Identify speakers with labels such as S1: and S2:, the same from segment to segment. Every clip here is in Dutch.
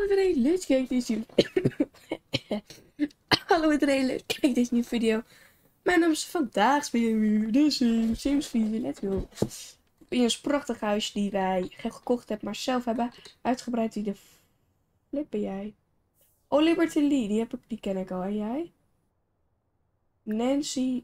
S1: iedereen, let's kijken deze Hallo iedereen, let's kijken deze nieuwe video. Mijn naam is vandaag spelen we de Sims 4, let's go. In een prachtig huis die wij gekocht hebben, maar zelf hebben uitgebreid. Wie de flip ben jij? Oh, Liberty Lee, die ken ik al. En jij? Nancy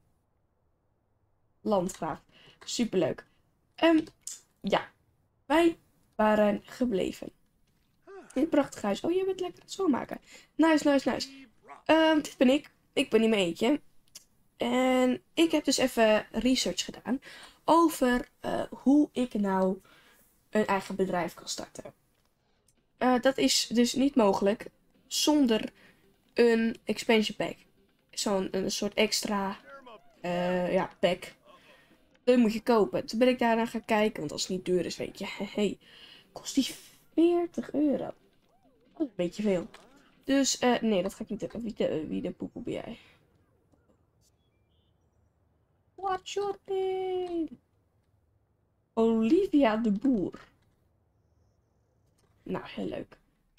S1: Landgraaf. Superleuk. Ja, wij waren gebleven. In het prachtig huis. Oh, jij bent lekker aan het schoonmaken. Nice. Dit ben ik. Ik ben in mijn eentje. En ik heb dus even research gedaan over hoe ik nou een eigen bedrijf kan starten. Dat is dus niet mogelijk zonder een expansion pack. Een soort extra pack. Dat moet je kopen. Toen ben ik daarna gaan kijken, want als het niet duur is, weet je, hey, kost die €40. Dat is een beetje veel. Dus nee, dat ga ik niet hebben. Wie de poepel ben jij? What's your name? Olivia de Boer. Nou, heel leuk.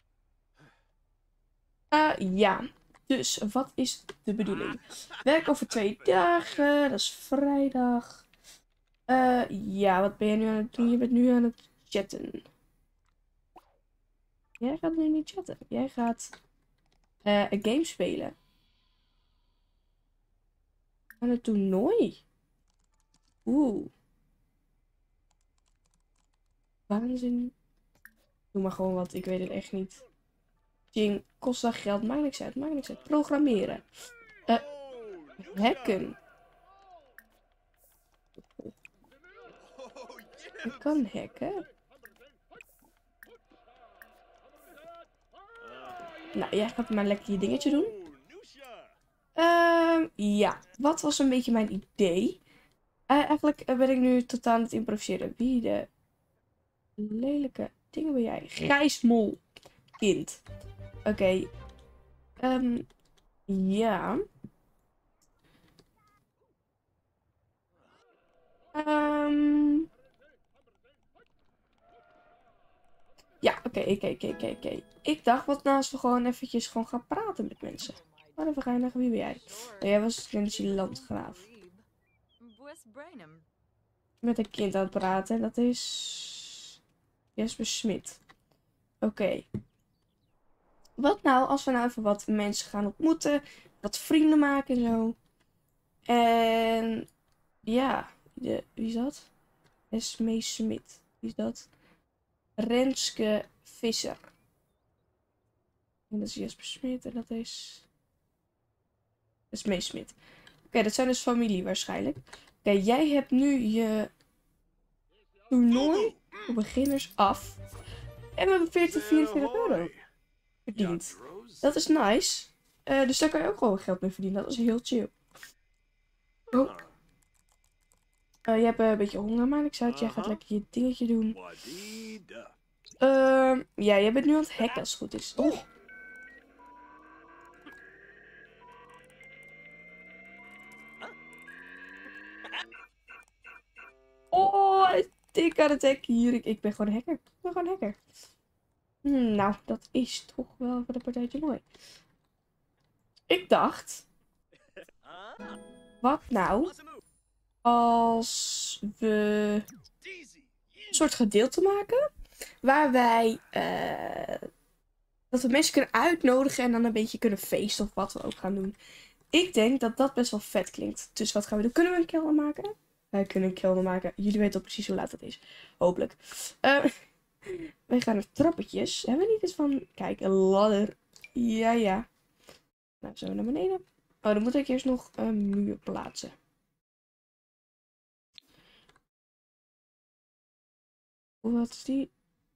S1: Ja. Dus, wat is de bedoeling? Werk over 2 dagen. Dat is vrijdag. Ja, wat ben je nu aan het doen? Je bent nu aan het chatten. Jij gaat nu niet chatten. Jij gaat een game spelen. Aan het toernooi. Oeh. Waanzin. Doe maar gewoon wat. Ik weet het echt niet. Ding. Kost dat geld. Maakt niks uit. Programmeren. Hacken. Ik kan hacken. Nou, jij gaat maar lekker je dingetje doen. Ja. Wat was een beetje mijn idee? Eigenlijk ben ik nu totaal aan het improviseren. Wie de lelijke dingen ben jij? Gijsmol kind. Oké. Ja. Ja, oké. Ik dacht, wat nou als we gewoon eventjes gaan praten met mensen. Maar even gaan wie ben jij? Oh, jij was Nancy Landgraaf. Met een kind aan het praten. Dat is Jesper Smit. Oké. Wat nou als we nou even wat mensen gaan ontmoeten. Wat vrienden maken en zo. En ja. Wie is dat? Esmee Smit. Wie is dat? Renske Visser. En dat is Jesper Smit. En dat is Esmee Smit. Oké, dat zijn dus familie waarschijnlijk. Oké, jij hebt nu je toernooi voor beginners af. En we hebben 44 euro verdiend. Dat is nice. Dus daar kan je ook gewoon geld mee verdienen. Dat is heel chill. Oh. Je hebt een beetje honger, maar niks uit. Jij gaat lekker je dingetje doen. Ja, jij bent nu aan het hacken als het goed is. Oh. Oh, ik aan het hacken hier. Ik ben gewoon een hacker. Nou, dat is toch wel voor de partijtje mooi. Ik dacht, wat nou als we een soort gedeelte maken waar wij dat we mensen kunnen uitnodigen en dan een beetje kunnen feesten of wat we ook gaan doen. Ik denk dat dat best wel vet klinkt. Dus wat gaan we doen? Kunnen we een kelder maken? Wij kunnen een kelder maken. Jullie weten al precies hoe laat het is. Hopelijk. Wij gaan naar trappetjes. Hebben we niet eens van... Kijk, een ladder. Ja. Nou, zo naar beneden. Oh, dan moet ik eerst nog een muur plaatsen. Wat is die?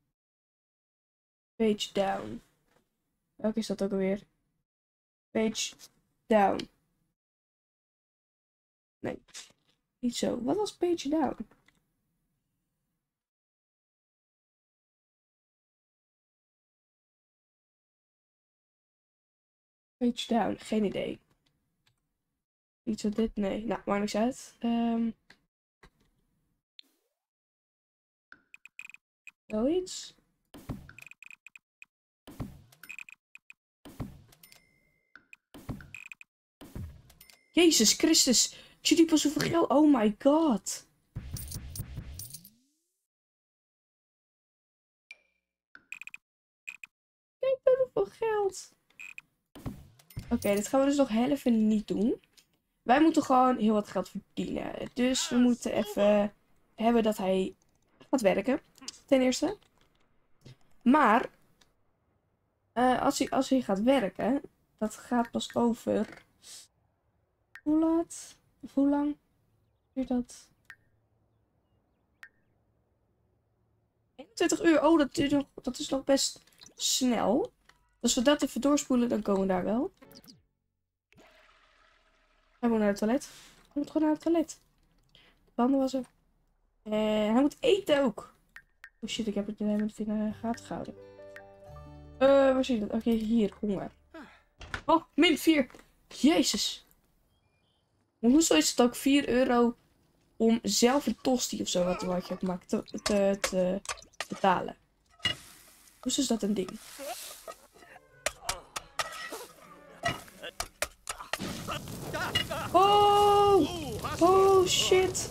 S1: Page down. Welke is dat ook alweer? Page down. Nee, niet zo. Wat was page down? Page down, geen idee. Iets van dit? Nee, nou, maakt niks uit. Zoiets. Jezus Christus. Jullie pas hoeveel geld. Oh my god. Kijk dan hoeveel geld. Oké, dit gaan we dus nog heel even niet doen. Wij moeten gewoon heel wat geld verdienen. Dus we moeten even hebben dat hij gaat werken. Ten eerste. Maar als hij gaat werken, dat gaat pas over. Hoe laat? Of hoe lang duurt dat? 21 uur. Oh, dat is nog best snel. Als we dat even doorspoelen, dan komen we daar wel. Hij moet naar het toilet. Hij moet gewoon naar het toilet. Banden wassen. Hij moet eten ook. Oh shit, ik heb het helemaal niet in de gaten gehouden. Waar zie je dat? Oké, hier, honger. Oh, -4. Jezus. Maar hoezo is het ook 4 euro om zelf een tosti of zo wat je hebt gemaakt te betalen? Hoezo is dat een ding? Oh! Oh shit!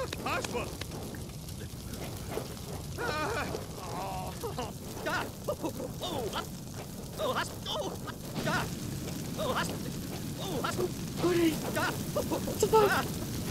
S1: Oh nee! What the fuck?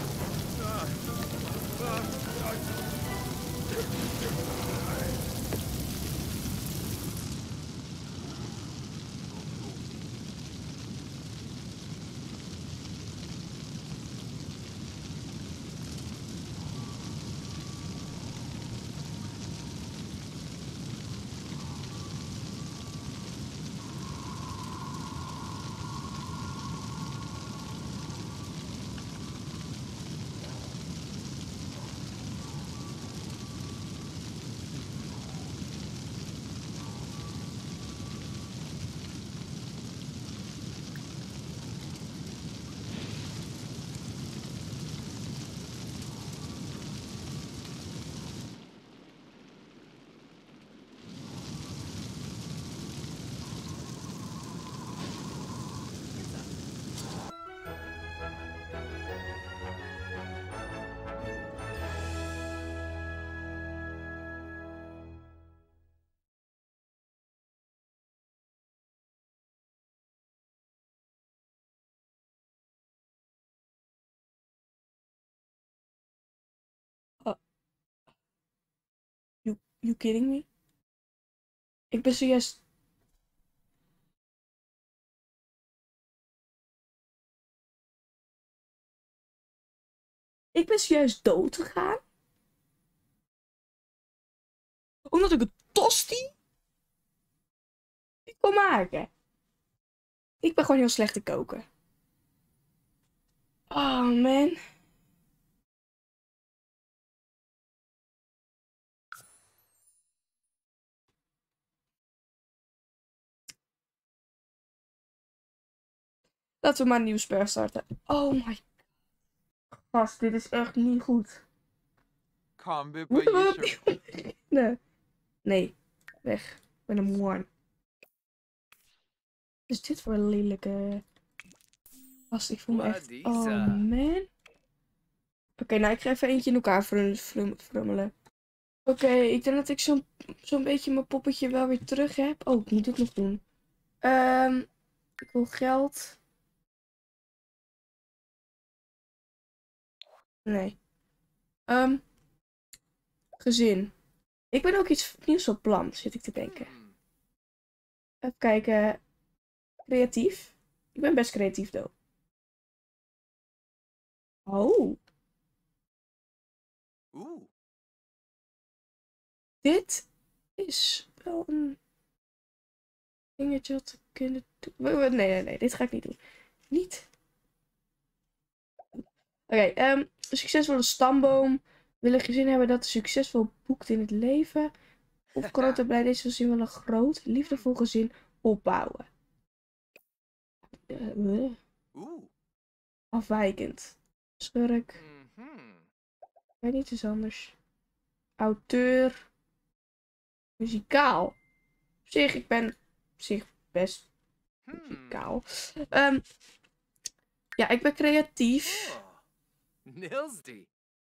S1: You kidding me? Ik ben zojuist... Ik ben zojuist dood gegaan. Omdat ik een tosti niet kon maken. Ik ben gewoon heel slecht te koken. Oh man. Laten we maar een nieuw spel starten. Oh my gast, dit is echt niet goed.
S2: Moeten
S1: Moeten we opnieuw beginnen? Nee, weg. Ik ben een moorn. Wat is dit voor een lelijke... Gast, ik voel me echt... Oh man. Oké, nou ik ga even eentje in elkaar frummelen. Oké, ik denk dat ik zo'n beetje mijn poppetje wel weer terug heb. Oh, ik moet dit nog doen. Ik wil geld. Nee. Gezin. Ik ben ook iets nieuws op plan, zit ik te denken. Even kijken. Creatief. Ik ben best creatief, though. Oh. Dit is wel een dingetje wat we kunnen doen. Nee, dit ga ik niet doen. Niet. Oké, succesvolle stamboom. Wil een gezin hebben dat succesvol boekt in het leven. Of grote bij deze gezin wil een groot, liefdevol gezin opbouwen. Afwijkend. Schurk. Ik weet niet iets anders. Auteur. Muzikaal. Op zich, ik ben op zich best muzikaal. Ja, ik ben creatief.
S2: Oh, Nilsdy.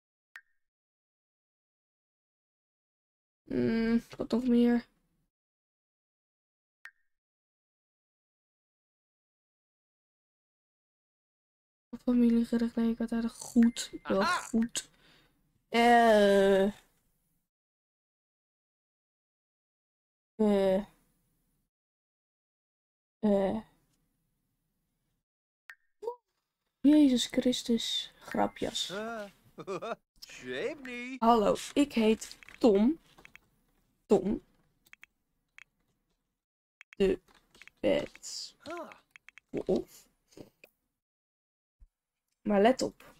S1: Wat nog meer? Familiegerecht, nee, ik had eigenlijk goed. Wel
S2: Aha.
S1: goed. Eh. Jezus Christus, grapjas.
S2: Shame
S1: Hallo, ik heet Tom. Tom. De Bedwolf. Maar let op.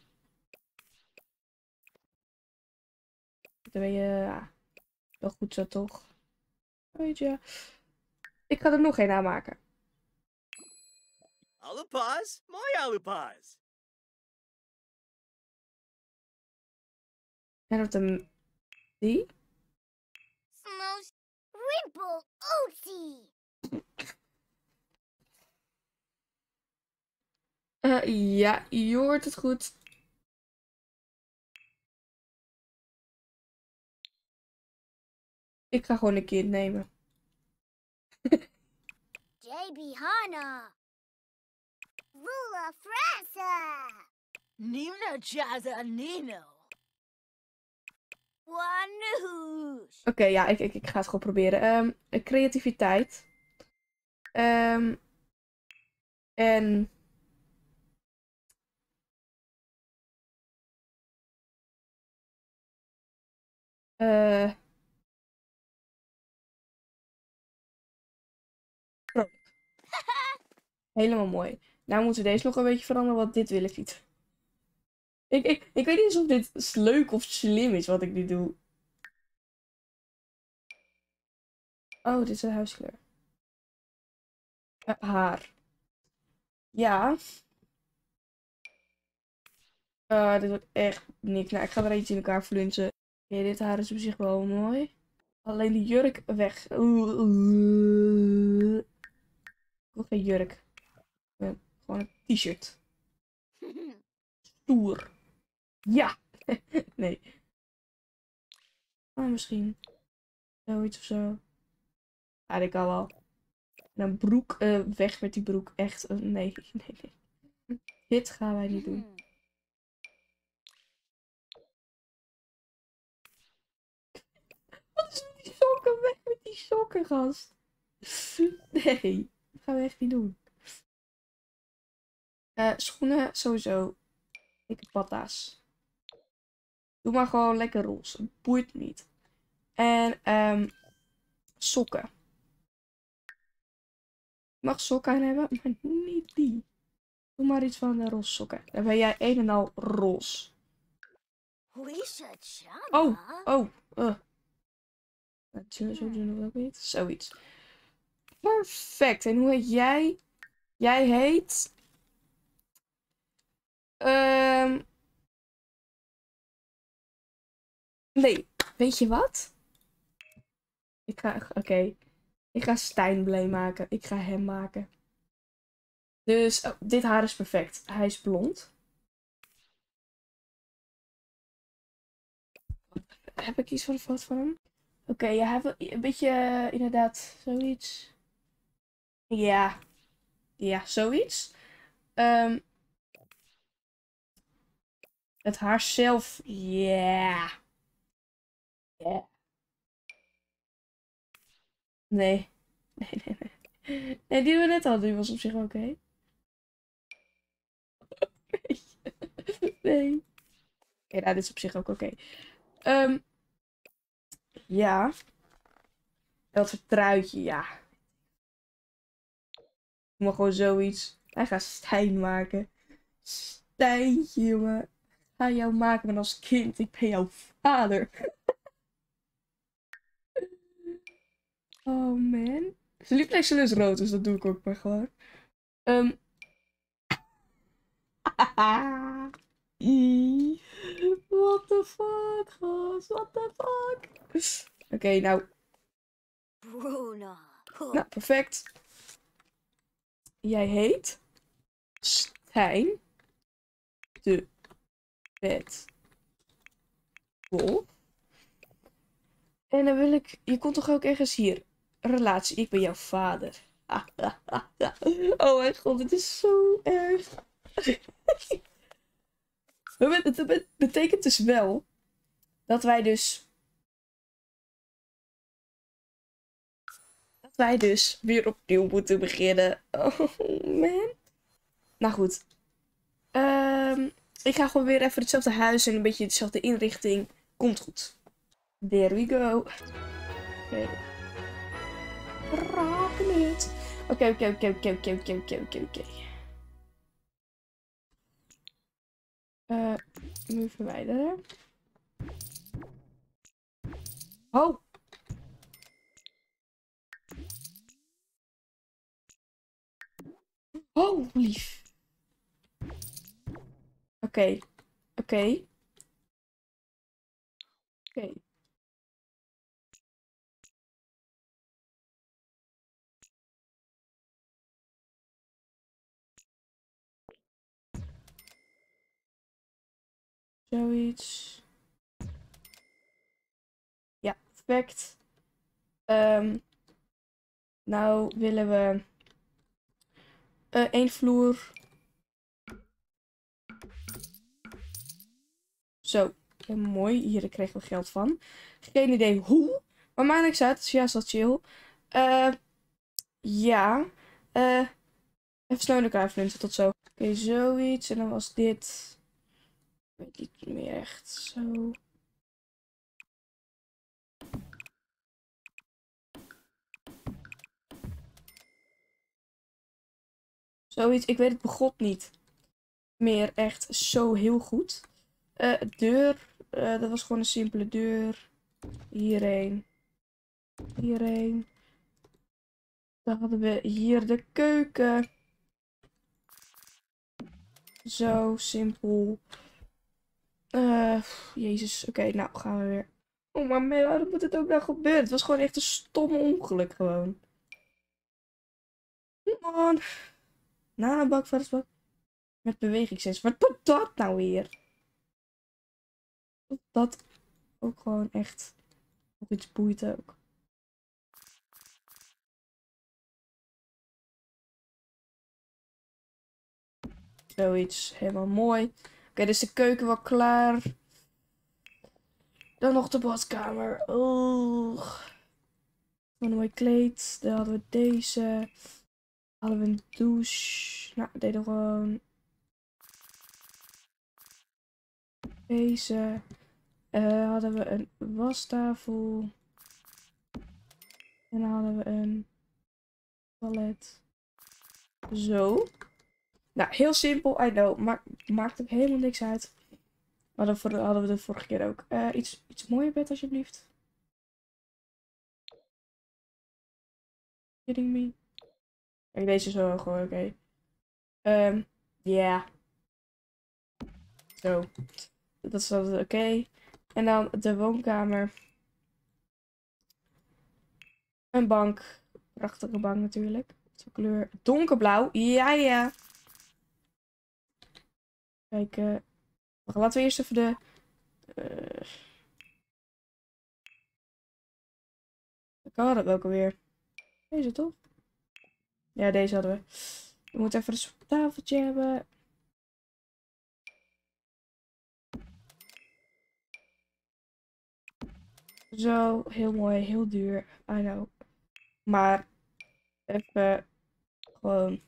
S1: Dan ben je wel goed zo, toch? Weet je. Ik ga er nog één aanmaken.
S3: Alupas? Mooi alupas.
S1: En dat een die.
S4: Most Rimple Oatsy.
S1: Ja, je hoort het goed. Ik ga gewoon een kind nemen.
S4: JB Hana. Rula Frasa.
S5: Nino Jaza Nino.
S4: Wanoosh.
S1: Oké, ja, ik ga het gewoon proberen. Creativiteit. En... vrolijk. Helemaal mooi. Nou moeten we deze nog een beetje veranderen, want dit wil ik niet. Ik weet niet eens of dit leuk of slim is wat ik nu doe. Oh, dit is een huiskleur. Haar. Ja. Dit wordt echt niks. Nou, ik ga er eentje in elkaar flunsen. Oké, dit haar is op zich wel mooi. Alleen de jurk weg. Ik wil geen jurk. Gewoon een t-shirt. Stoer. Ja. Nee. Oh, misschien. Zoiets of zo. Ja, dat kan wel. En een broek. Weg met die broek. Echt. Nee. Nee. Dit gaan wij niet doen. Wat is met die sokken? Weg met die sokken, gast. Nee. Dat gaan we echt niet doen. Schoenen sowieso. Ik heb patta's. Doe maar gewoon lekker roze. Boeit niet. En sokken. Je mag sokken aan hebben, maar niet die. Doe maar iets van de roze sokken. Dan ben jij een en al roze.
S4: Wisha Chama.
S1: Oh. Zo doen we ook niet. Zoiets. Perfect. En hoe heet jij? Jij heet... Nee, weet je wat? Oké. Ik ga Stijn blij maken. Ik ga hem maken. Dus, dit haar is perfect. Hij is blond. Heb ik iets van een foto van hem? Oké, je hebt een beetje, inderdaad, zoiets. Ja. Ja, zoiets. Het haar zelf, ja. Ja. Nee. Nee. Nee, die we net hadden, die was op zich oké. Nee. Oké, nou, dit is op zich ook oké. Ja. Dat voor truitje, ja. Doe maar gewoon zoiets. Hij gaat Stijn maken. Stijntje, jongen. Ga jou maken, maar als kind. Ik ben jouw vader. Oh, man. Zijn liefdeskleur is rood, dus dat doe ik ook maar gewoon. What the fuck, gast? What the fuck? Oké, nou.
S4: Bruna.
S1: Nou, perfect. Jij heet Stijn. de bed wolf. En dan wil ik... Je komt toch ook ergens hier. Relatie. Ik ben jouw vader. Oh mijn god, dit is zo erg. Het betekent dus wel dat wij dus weer opnieuw moeten beginnen. Oh man. Nou goed. Ik ga gewoon weer even hetzelfde huis en een beetje dezelfde inrichting. Komt goed. There we go. Oké. Rapen het. Oké. Nu verwijderen. Oh. Oh, lief. Oké. Zoiets. Ja, perfect. Nou willen we één vloer. Zo, heel mooi. Hier kregen we geld van. Geen idee hoe. Maar maakt niks uit. Dus ja, is dat chill. Ja. Even snel in elkaar flinteren. Tot zo. Oké, zoiets. En dan was dit... Ik weet niet meer echt. Zo. Zoiets. Ik weet het begot niet meer echt zo heel goed. Deur. Dat was gewoon een simpele deur. Hierheen. Hierheen. Dan hadden we hier de keuken. Zo simpel. Jezus. Oké, nou gaan we weer. Oh maar man, waarom moet het ook nou gebeuren? Het was gewoon echt een stom ongeluk gewoon. Man. Na een bak, varkensbak. Met bewegingssensor. Wat doet dat nou weer? Dat ook gewoon echt nog iets boeit ook. Zoiets. Helemaal mooi. Oké, dus de keuken wel klaar. Dan nog de badkamer. Oh. Een mooi kleed. Dan hadden we deze. Hadden we een douche. Nou, we deden gewoon deze. Hadden we een wastafel. En dan hadden we een toilet. Zo. Nou, heel simpel, I know. Maar maakt ook helemaal niks uit. Hadden we de vorige keer ook. Iets mooier bed, alsjeblieft. Kidding me? Kijk, deze is wel gewoon oké. Ja. Zo. Dat is altijd oké. En dan de woonkamer. Een bank. Prachtige bank natuurlijk. De kleur donkerblauw. Ja. Kijk. Laten we eerst even de... Welke hadden we ook alweer? Deze toch? Ja, deze hadden we. We moeten even een tafeltje hebben. Zo, heel mooi, heel duur. I know. Maar even gewoon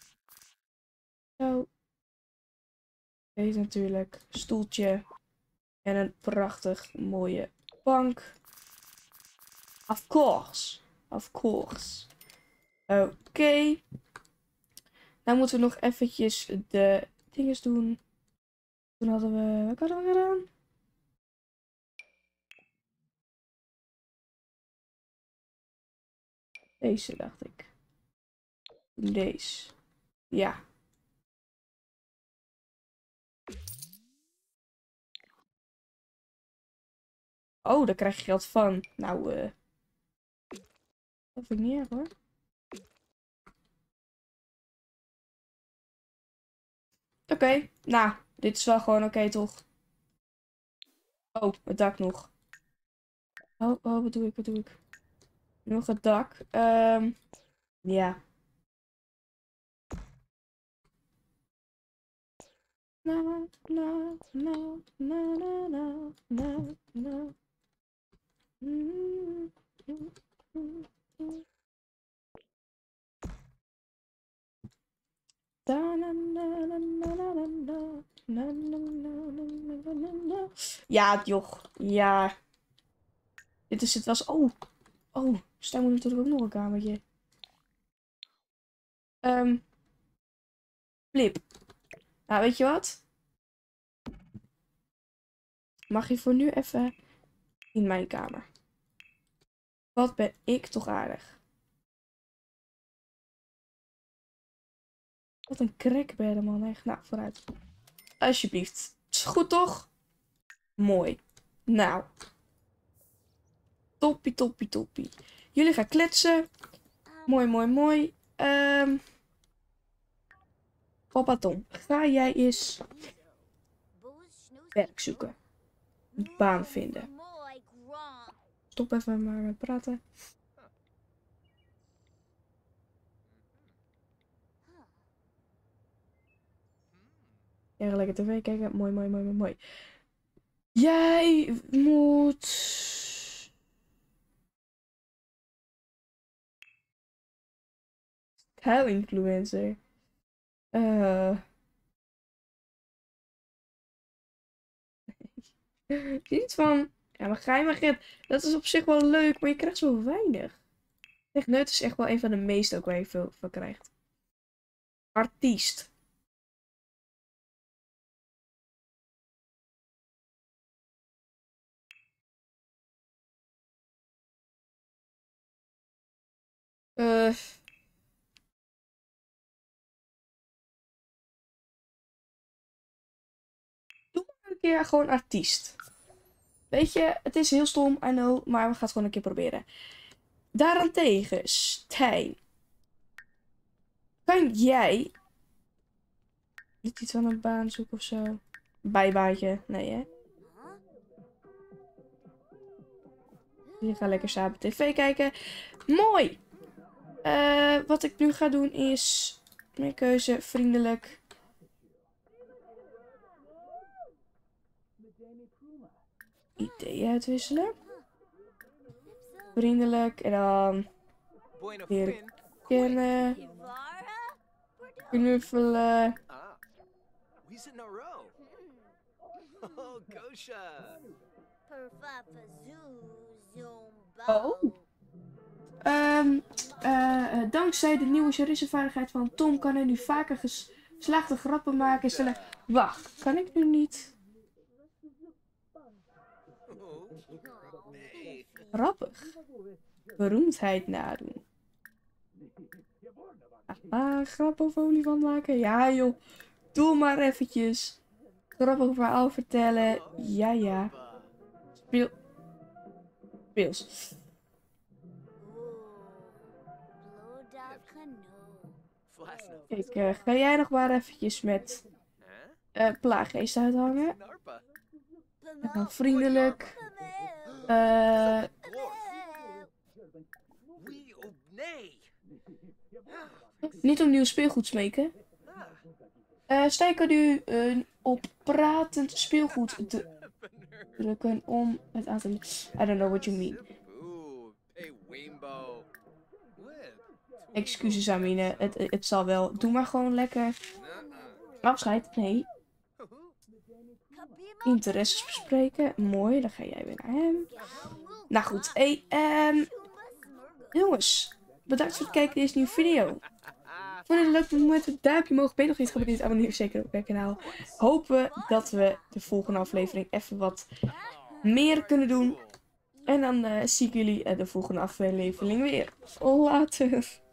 S1: zo. Deze natuurlijk. Stoeltje. En een prachtig mooie bank. Of course. Oké. Nou moeten we nog eventjes de dinges doen. Toen hadden we... Wat hadden we gedaan? Deze, dacht ik. Deze. Ja. Oh, daar krijg je geld van. Nou, dat vind ik niet erg hoor. Oké, nou, Dit is wel gewoon oké, toch? Oh, het dak nog. Oh, wat doe ik? Nog het dak. Ja. Na, na, na, na, na, na, na, na. Ja, joh. Ja. Dit is het was. Oh. Staan moet natuurlijk ook nog een kamertje. Flip. Nou, weet je wat? Mag je voor nu even in mijn kamer. Wat ben ik toch aardig. Wat een crackbedden, man. Echt. Nou, vooruit. Alsjeblieft. Is goed, toch? Mooi. Nou. Toppie. Jullie gaan kletsen. Mooi. Papa Tom, ga jij eens werk zoeken. Een baan vinden. Stop even maar met praten. Ja, lekker tv kijken. Mooi. Jij moet... Huilinfluencer. Iets van... Ja, maar geheimagent, dat is op zich wel leuk, maar je krijgt zo weinig. Techneut is echt wel een van de meeste ook waar je veel van krijgt. Artiest. Doe maar een keer gewoon artiest. Weet je, het is heel stom, I know, maar we gaan het gewoon een keer proberen. Daarentegen, Stijn. Kan jij niet iets aan een baan zoeken of zo? Bijbaantje? Nee, hè? Je gaat lekker samen tv kijken. Mooi! Wat ik nu ga doen is... Mijn keuze, vriendelijk. Ideeën uitwisselen. Vriendelijk. En dan... Leren kennen. Knuffelen.
S3: We sit in a row. Oh, Gosha.
S1: Dankzij de nieuwe charissevaardigheid van Tom kan hij nu vaker geslaagde grappen maken en stellen. Wacht, kan ik nu niet? Grappig. Beroemdheid nadoen. Grap over olifant maken? Ja joh, doe maar eventjes. Grappig verhaal vertellen. Ja. Speels. Kijk, ga jij nog maar eventjes met plaaggeest uithangen. En dan vriendelijk. Niet om nieuw speelgoed smeken. Stijn kan nu op pratend speelgoed drukken om het aan te... I don't know what you mean. Excuses Amine, het zal wel. Doe maar gewoon lekker. Afscheid, nee. Interesses bespreken. Mooi, dan ga jij weer naar hem. Nou goed, jongens. Bedankt voor het kijken naar deze nieuwe video. Vond je het leuk moment een duimpje omhoog. Ben je nog niet geabonneerd? Abonneer zeker op mijn kanaal. Hopen dat we de volgende aflevering even wat meer kunnen doen. En dan zie ik jullie de volgende aflevering weer. Later.